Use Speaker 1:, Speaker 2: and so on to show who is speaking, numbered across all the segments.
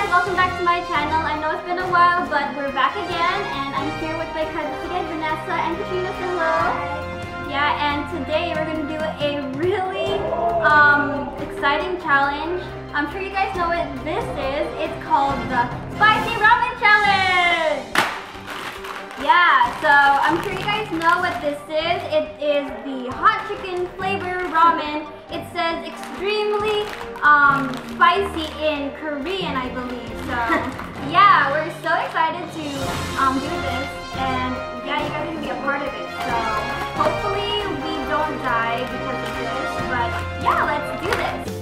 Speaker 1: welcome back to my channel. I know it's been a while, but we're back again, and I'm here with my cousins again, Vanessa and Katrina. Say hello. Yeah, and today we're gonna do a really exciting challenge. I'm sure you guys know what this is. It's called the Spicy Ramen Challenge. Yeah, so I'm sure you guys know what this is. It is the hot chicken flavor ramen. It says extremely spicy in Korean, I believe. So yeah, we're so excited to do this, and yeah, you guys are gonna be a part of it. So hopefully we don't die because of this, but yeah, let's do this.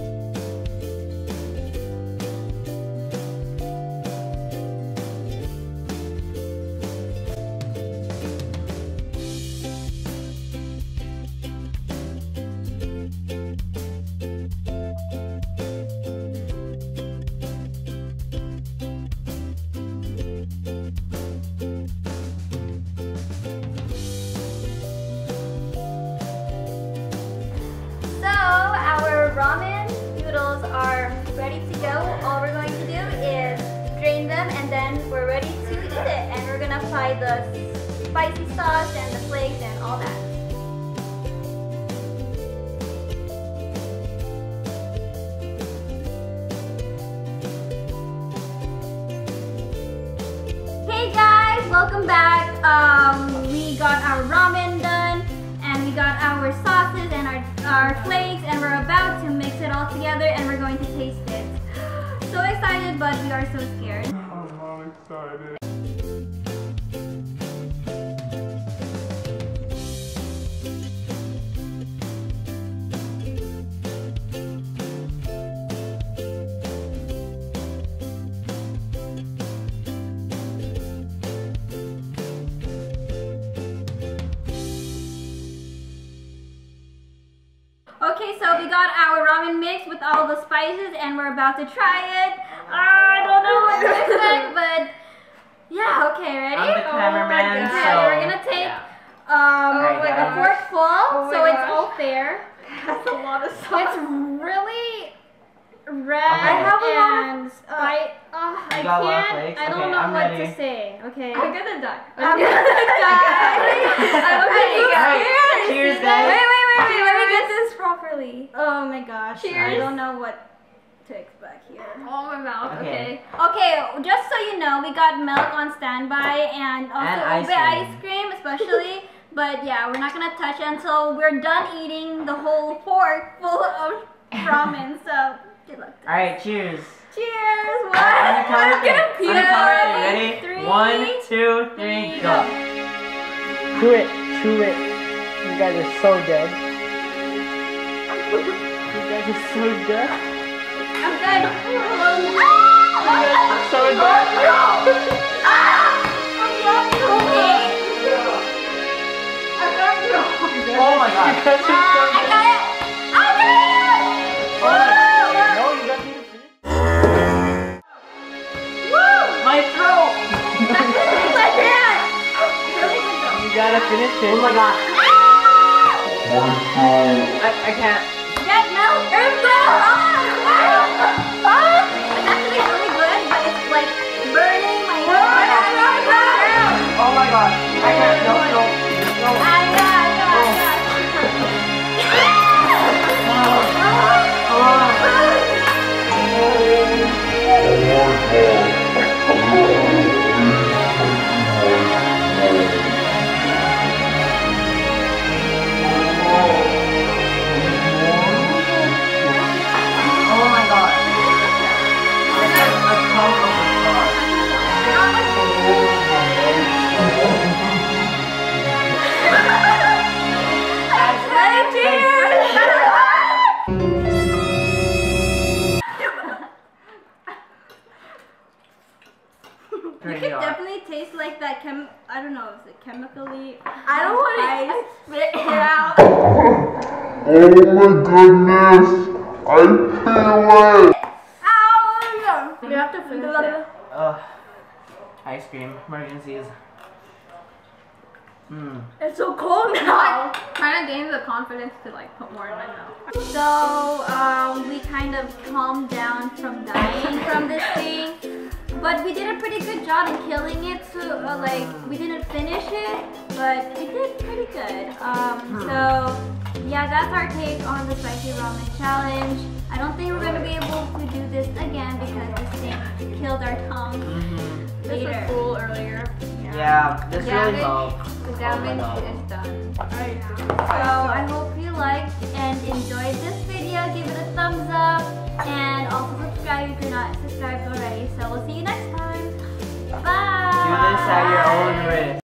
Speaker 1: Ramen noodles are ready to go. All we're going to do is drain them, and then we're ready to eat it. And we're gonna apply the spicy sauce and the flakes and all that. Hey guys, welcome back. We got our ramen done, and we got our sauces and our flakes, and we're about to mix it all together, and we're going to taste it. So excited, but we are so scared.
Speaker 2: I'm not excited.
Speaker 1: Okay, so we got our ramen mix with all the spices, and we're about to try it. I don't know what to expect, but yeah, okay, ready?
Speaker 3: I'm the cameraman,
Speaker 1: Okay,
Speaker 3: so
Speaker 1: we're gonna take a forkful, so it's all fair.
Speaker 4: That's a lot of sauce.
Speaker 1: It's really red.
Speaker 3: Okay.
Speaker 1: I have a lot of spice. I
Speaker 3: got a lot of
Speaker 1: can't.
Speaker 3: flakes?
Speaker 1: I don't
Speaker 3: Okay,
Speaker 1: know
Speaker 3: I'm
Speaker 1: what
Speaker 3: ready.
Speaker 1: to say. Okay.
Speaker 4: I'm gonna die.
Speaker 1: I'm gonna die.
Speaker 3: Alright, cheers, guys.
Speaker 1: Wait. Let me get this properly. Oh my gosh.
Speaker 4: Cheers.
Speaker 1: I don't know what to expect here.
Speaker 4: Oh, my mouth.
Speaker 3: Okay.
Speaker 1: Okay, just so you know, we got milk on standby, and also ice cream especially. But yeah, we're not gonna touch it until we're done eating the whole fork full of ramen. So good luck.
Speaker 3: Alright, cheers.
Speaker 1: Cheers! One.
Speaker 3: I'm gonna count it. Ready?
Speaker 1: 3,
Speaker 3: 1, 2, 3, go.
Speaker 5: Chew it. You guys are so dead. You guys are so dead.
Speaker 1: I'm dead.
Speaker 5: So dead.
Speaker 3: Oh my god.
Speaker 5: You guys are so
Speaker 1: I
Speaker 5: dead.
Speaker 1: got it. I got it.
Speaker 5: No, you guys need to finish.
Speaker 1: Woo!
Speaker 3: My throat.
Speaker 1: My hand. Really good though.
Speaker 5: You gotta finish it.
Speaker 3: Oh my god. I can't.
Speaker 1: Get milk. It's actually really good, but it's like burning my hand.
Speaker 3: Oh my god. I can't. No.
Speaker 1: I got. You can definitely taste like that I don't know, is it chemically? I don't want to spit it out.
Speaker 2: Oh my goodness! I feel it!
Speaker 1: Ow! You have to finish it.
Speaker 3: Ice cream. Emergencies.
Speaker 1: It's so cold now.
Speaker 4: Kind of gained the confidence to like put more in my mouth.
Speaker 1: So we kind of calmed down from dying from this thing. But we did a pretty good job in killing it. So like we didn't finish it, but we did pretty good. So yeah, that's our take on the spicy ramen challenge. I don't think we're gonna be able to do this again because this thing killed our tongue.
Speaker 4: This was cool earlier.
Speaker 3: Yeah, this really
Speaker 4: Damage.
Speaker 3: helped.
Speaker 4: The
Speaker 3: Oh my
Speaker 4: damage
Speaker 3: God.
Speaker 4: is done. Alright.
Speaker 1: So I hope you liked and enjoyed this video. Give it a thumbs up and also subscribe if you're not subscribed already. So we'll see you next time. Bye.
Speaker 3: Do this at your own risk.